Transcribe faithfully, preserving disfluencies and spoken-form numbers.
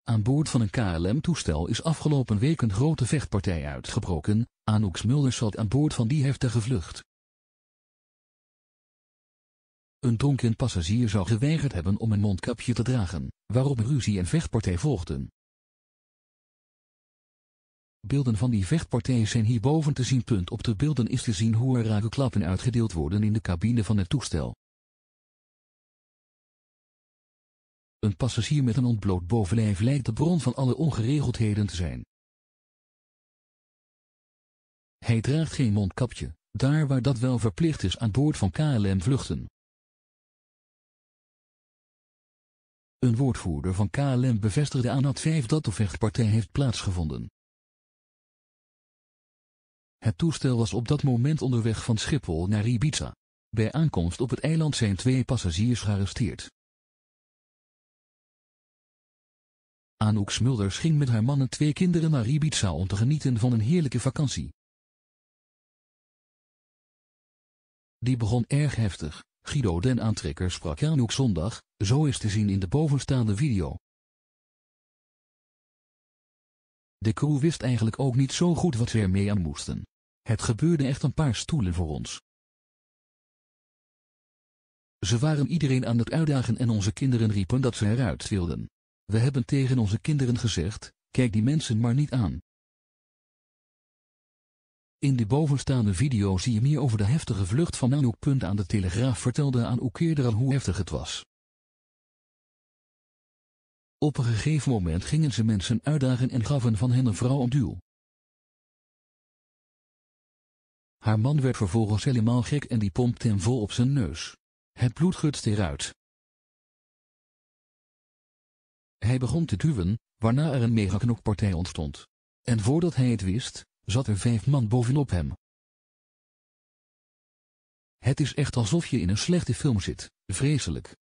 Aan boord van een K L M-toestel is afgelopen week een grote vechtpartij uitgebroken. Anouk Smulders zat aan boord van die heftige vlucht. Een dronken passagier zou geweigerd hebben om een mondkapje te dragen, waarop ruzie en vechtpartij volgden. Beelden van die vechtpartij zijn hierboven te zien. Op de beelden is te zien hoe er rakenklappen uitgedeeld worden in de cabine van het toestel. Een passagier met een ontbloot bovenlijf lijkt de bron van alle ongeregeldheden te zijn. Hij draagt geen mondkapje, daar waar dat wel verplicht is aan boord van K L M-vluchten. Een woordvoerder van K L M bevestigde aan Ad vijf dat de vechtpartij heeft plaatsgevonden. Het toestel was op dat moment onderweg van Schiphol naar Ibiza. Bij aankomst op het eiland zijn twee passagiers gearresteerd. Anouk Smulders ging met haar man en twee kinderen naar Ibiza om te genieten van een heerlijke vakantie. Die begon erg heftig. Guido den Aantrekker sprak Anouk zondag, zo is te zien in de bovenstaande video. De crew wist eigenlijk ook niet zo goed wat ze ermee aan moesten. Het gebeurde echt een paar stoelen voor ons. Ze waren iedereen aan het uitdagen en onze kinderen riepen dat ze eruit wilden. We hebben tegen onze kinderen gezegd, kijk die mensen maar niet aan. In de bovenstaande video zie je meer over de heftige vlucht van Anouk. Aan de Telegraaf vertelde Anouk eerder al hoe heftig het was. Op een gegeven moment gingen ze mensen uitdagen en gaven van hen een vrouw een duw. Haar man werd vervolgens helemaal gek en die pompte hem vol op zijn neus. Het bloed gutste eruit. Hij begon te duwen, waarna er een megaknokpartij ontstond. En voordat hij het wist, zat er vijf man bovenop hem. Het is echt alsof je in een slechte film zit, vreselijk.